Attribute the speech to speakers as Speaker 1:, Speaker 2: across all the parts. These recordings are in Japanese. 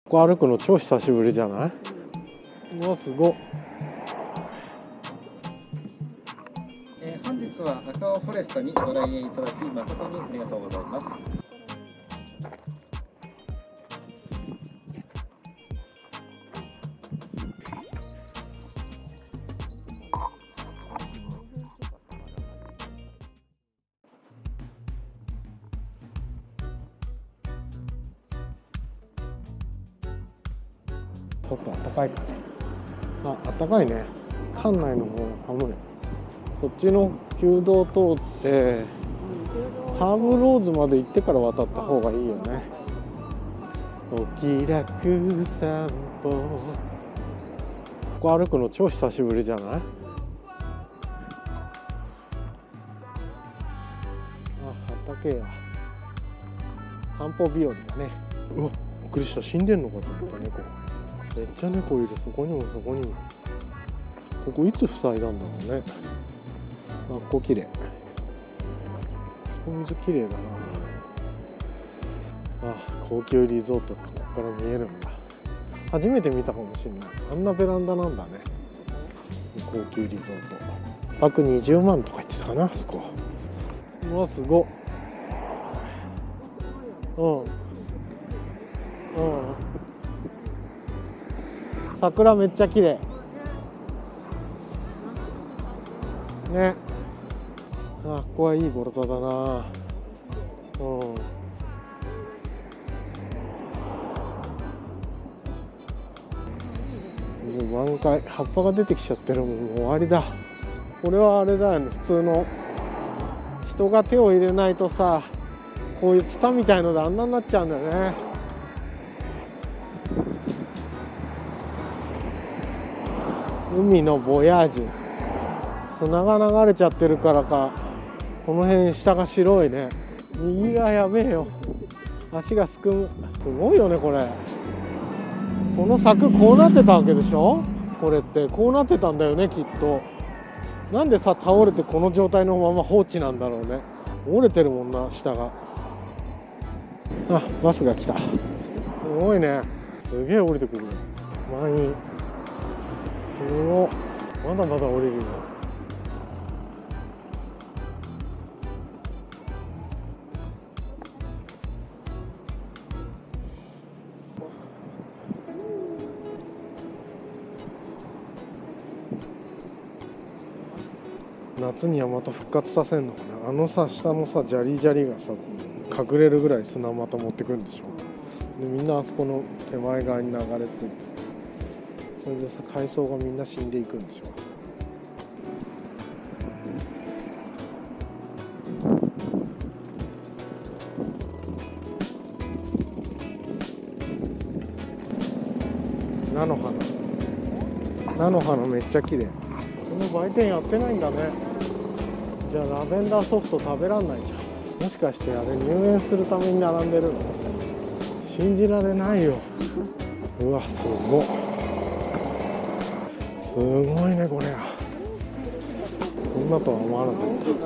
Speaker 1: こ歩くの超久しぶりじゃない？うわすごっ。
Speaker 2: 本日は赤尾フォレストにご来園いただき誠にありがとうございます。
Speaker 1: ちょっと暖かいかね。あ、暖かいね。館内の方が寒い。そっちの旧道通ってハーブローズまで行ってから渡った方がいいよね。お気楽散歩。ここ歩くの超久しぶりじゃない？あ、畑や。散歩日和だね。うわ、びっくりした。死んでんのかと思った猫。めっちゃ猫いる。そこにもそこにも。ここいつ塞いだんだろうね。あ、ここ綺麗。スポンジ綺麗だな。あ、高級リゾートってここから見えるんだ。初めて見たかもしれない。あんなベランダなんだね。高級リゾート。泊20万とか言ってたかな、あそこ。うわ、すごっ。うんうん。桜めっちゃ綺麗ね。あ、ここはいいボルトだな。もう満開、葉っぱが出てきちゃってる。もう終わりだ。これはあれだよね、普通の人が手を入れないとさ、こういうツタみたいのであんなになっちゃうんだよね。海のボヤージュ。砂が流れちゃってるからか、この辺下が白いね。右がやべえよ。足がすくむ。すごいよねこれ。この柵こうなってたわけでしょ。これってこうなってたんだよねきっと。なんでさ、倒れてこの状態のまま放置なんだろうね。折れてるもんな、下が。あ、バスが来た。すごいね。すげえ降りてくるよ。満員。すごい。まだまだ降りるよ。夏にはまた復活させるのかな。あのさ、下のさ、ジャリジャリがさ、隠れるぐらい砂また持ってくるんでしょ。でみんなあそこの手前側に流れ着いて、それでさ、海藻がみんな死んでいくんでしょ。菜の花めっちゃ綺麗。この売店やってないんだね。じゃあラベンダーソフト食べらんないじゃん。もしかしてあれ入園するために並んでるの？信じられないよ。うわ、すごっ。すごいねこれ。こんなとは思わなかった。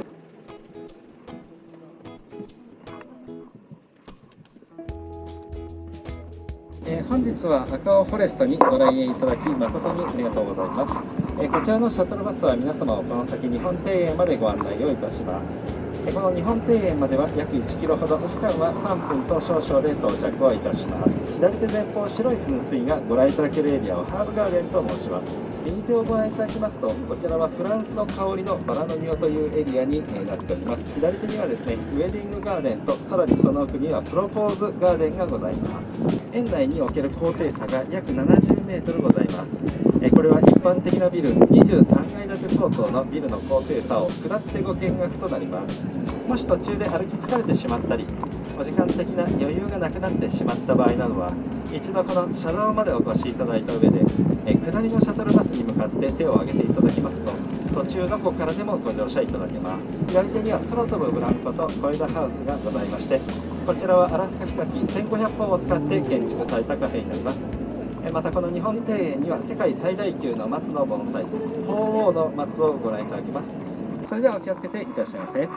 Speaker 2: 本日は赤尾フォレストにご来園いただき誠にありがとうございます。こちらのシャトルバスは皆様をこの先日本庭園までご案内をいたします。この日本庭園までは約1キロほど、お時間は3分と少々で到着をいたします。左手前方白い噴水がご覧いただけるエリアをハーブガーデンと申します。右手をご覧いただきますと、こちらはフランスの香りのバラの庭というエリアになっております。左手にはですね、ウェディングガーデンと、さらにその奥にはプロポーズガーデンがございます。園内における高低差が約70メートルございます。これは一般的なビル23階建て相当のビルの高低差を下ってご見学となります。もし途中で歩き疲れてしまったり、お時間的な余裕がなくなってしまった場合などは、一度この車道までお越しいただいた上で、下りのシャトルバスに向かって手を挙げていただきますと、途中どこからでもご乗車いただけます。左手には空飛ぶブランコと小枝ハウスがございまして、こちらはアラスカヒカキ1500本を使って建築されたカフェになります。またこの日本庭園には世界最大級の松の盆栽、鳳凰の松をご覧いただけます。それではお気をつけていらっしゃいませ。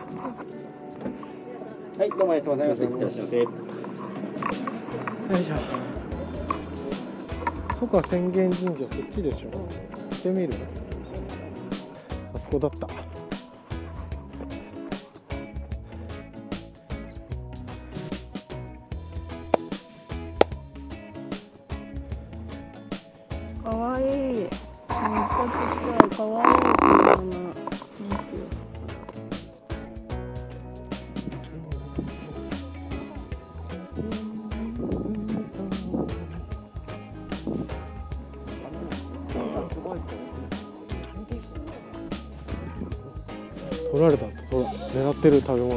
Speaker 2: はい、どうもありがとうございます。いってらっしゃいませ。よ
Speaker 1: いしょ。 そこは浅間神社、そっちでしょ。行ってみる。あそこだった。
Speaker 3: かわいい。めっちゃちっちゃい。かわいい車。
Speaker 1: 取られたって狙ってる食べ物。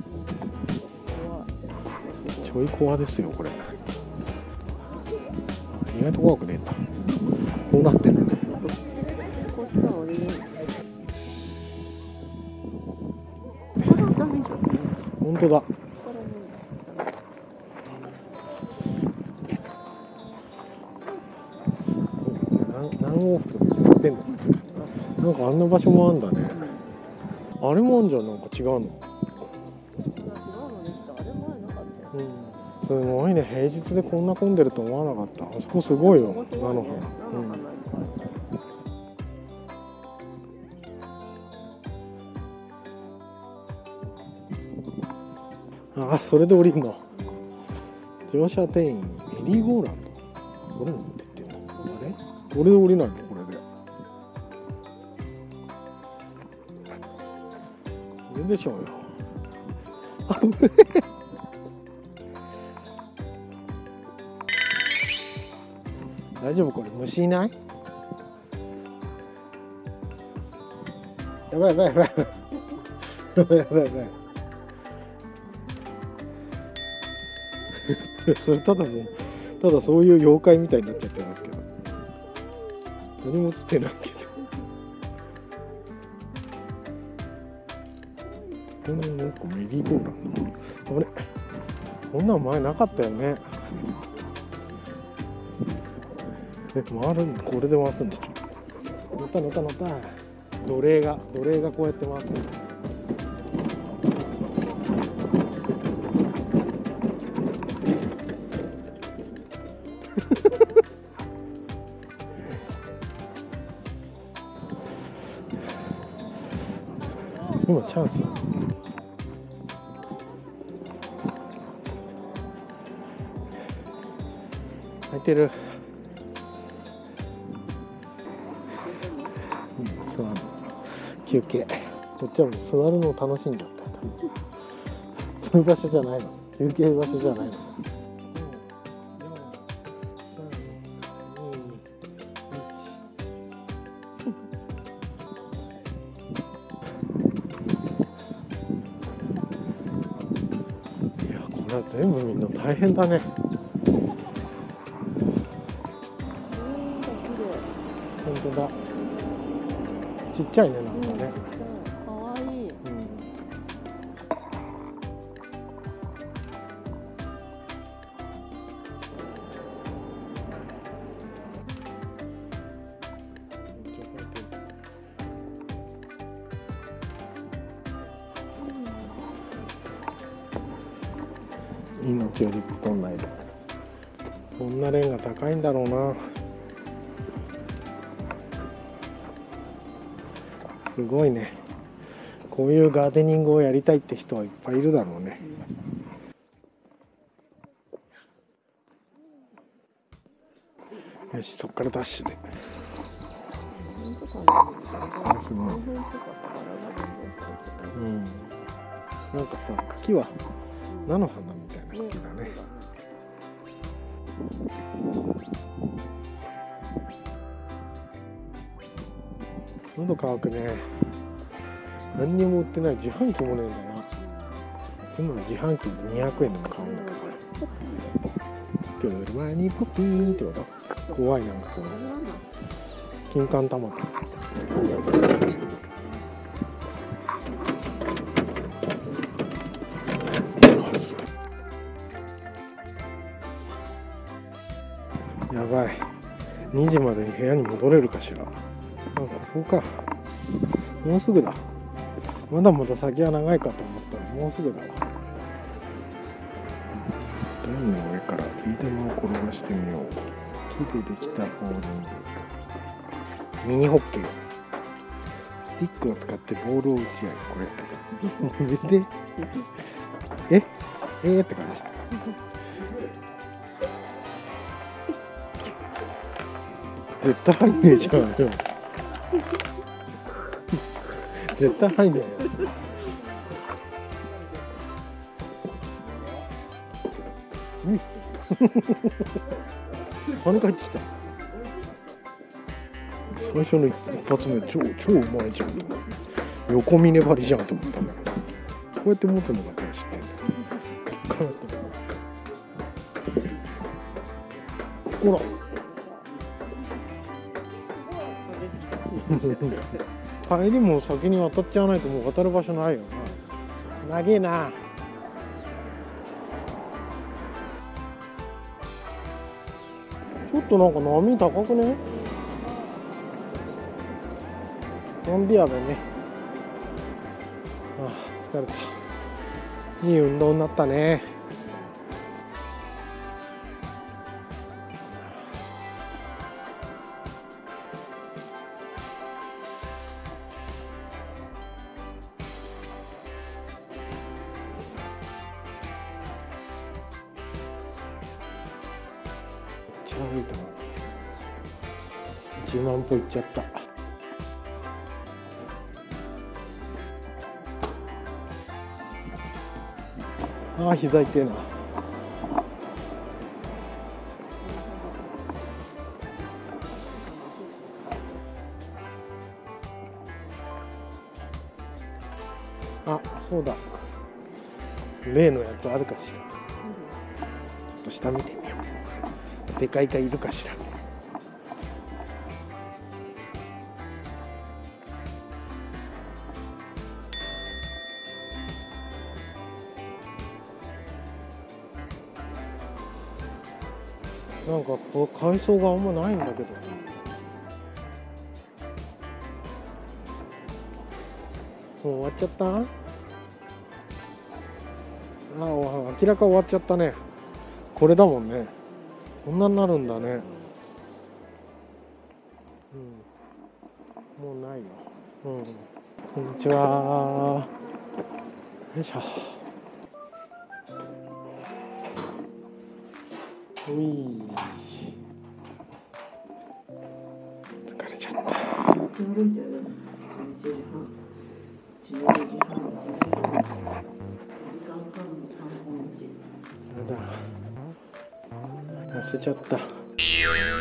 Speaker 1: ちょい怖ですよこれ。意外と怖くねえんだ。こうなってるね。本当だ。何往復とか決まってんの。なんかあんな場所もあんだね。あれもあんじゃん、なんか違うの。すごいね、平日でこんな混んでると思わなかった。あそこすごいよ、菜の花。あ、それで降りるの。乗車定員にメリーゴーランド。どれ乗ってってんの？あれ？これで降りないの？これで。これでしょうよ。あぶねえ。大丈夫？これ虫いない？やばいやばいやばいやばいやばいやばいやばい。それただそういう妖怪みたいになっちゃってますけど、何も映ってないけど。このなんかメリーゴーランド、あれこんなん前なかったよね。回るんだ。これで回すんだ。乗った乗った乗った。奴隷がこうやって回すんだ。今チャンス。空いてる。座る休憩。こっちはもう座るのを楽しんじゃった。そういう場所じゃないの。休憩場所じゃないの。いや、これは全部みんな大変だね。本当だ。ちっちゃいね、なんかね。
Speaker 3: かわいい。
Speaker 1: 命より取んないで。こんなレンガ高いんだろうな。すごいね。こういうガーデニングをやりたいって人はいっぱいいるだろうね。よし、そっからダッシュで。すごい。なんかさ、茎は菜の花みたいな茎だね。喉乾くね。何にも売ってない。自販機もねえんだな。今自販機で200円でも買うんだから。車にポピーンってこと怖い。なんかこう金柑玉。やばい。2時までに部屋に戻れるかしら。なんかここか。もうすぐだ。まだまだ先は長いかと思ったらもうすぐだわ。台の上からビー玉を転がしてみよう。 木でできたボーリング、ミニホッケー、スティックを使ってボールを打ち合い、これでって感じ。絶対入んねえじゃんよ。絶対入んねえよ。跳ね返ってきた。最初の一発目超うまいじゃんと思って、横見粘りじゃんと思ったんだけど、こうやって持つのがこれ知ってんだよ。ほら帰りも先に渡っちゃわないともう渡る場所ないよな。長えな。ちょっとなんか波高くね。なんでやべね。ああ疲れた。いい運動になったね。めっちゃ歩いたな。1万歩いっちゃった。ああ膝痛えな。あ、そうだ、例のやつあるかしら。ちょっと下見てみよう。でかいかいるかしら。なんかこう海藻があんまないんだけど。もう終わっちゃった。あ、明らか終わっちゃったね。これだもんね。こんなになるんだね。うん、もうないよ。うん、こんにちは。よいしょ。うい。疲れちゃった。やだ。痩せちゃった。